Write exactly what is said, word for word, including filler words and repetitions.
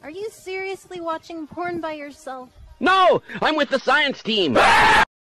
Are you seriously watching porn by yourself? No! I'm with the science team!